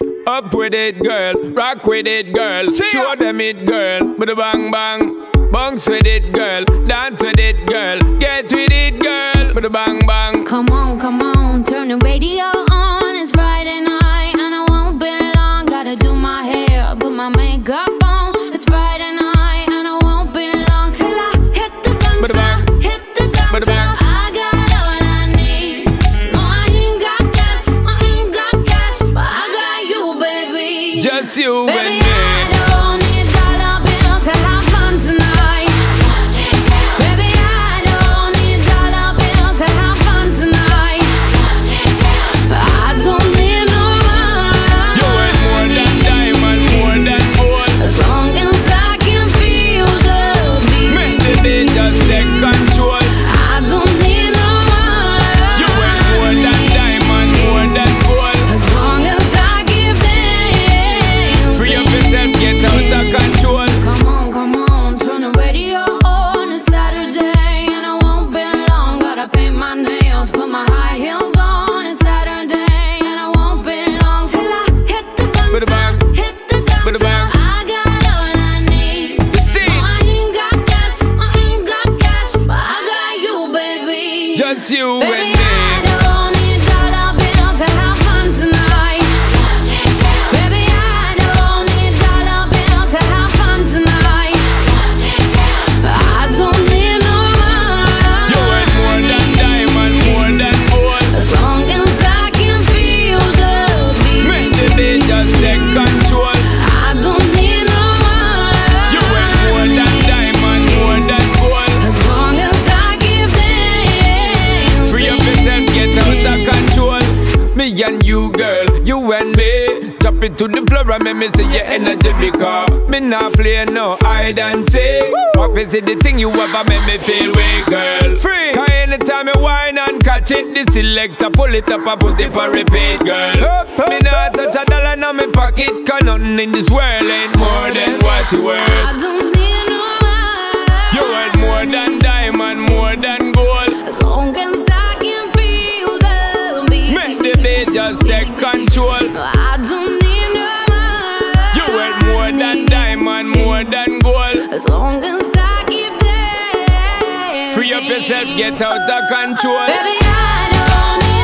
Up with it, girl. Rock with it, girl. Show them it, girl. Bada bang bang. Bounce with it, girl. Dance with it, girl. Get with it, girl. Bada bang bang. Come on, turn the radio on. It's Friday night and I won't be long. Gotta do my hair, put my makeup on. It's Friday night and I won't be long till I hit the dance floor. Hit the dance floor. I got all I need. No, I ain't got cash, but I got you, baby. Just you baby, and me. I don't need dollar bills to have fun tonight. Baby, I don't need dollar bills to have fun tonight. I don't need no money. You ain't more than diamond, more than gold. As long as I can feel the beat. Make the beat just take control. I don't need no money. You ain't more than diamond, more than gold. As long as I keep dancing. Free up yourself, get out of control. Come on, turn the radio on. It's Saturday and I won't be long. Gotta paint my nails, put my high heels on. It's Saturday and I won't be long till I hit the dance floor. Hit the dance floor. I got all I need. No, I ain't got cash, but I got you, baby. Just you Baby, and me. I don't need dollar bills to have fun tonight. Baby, I don't need dollar bills to have fun tonight. I don't need no money. You ain't more than diamond, more than gold. As long as I can feel the beat. Make the beat just take control. I don't need no money. You ain't more than diamond, more than gold. As long as I keep dancing. Free up yourself, get out of control. Me and you, girl, you and me. Drop it to the floor and make me see your energy because me not play no hide and seek. What is it the thing you ever make me feel weak, girl? Free. Cause anytime I whine and catch it, the selector pull it up and put it for repeat, girl. Me not touch a dollar in my pocket, cause nothing in this world ain't more than what you worth. I don't need no money. You worth more than diamond, more than gold. As long as I can feel the beat. Make the beat just take control. I don't need no money. You worth more than diamond, more than gold. As long as I keep dancing. Free up yourself, get out of control. Baby, I don't need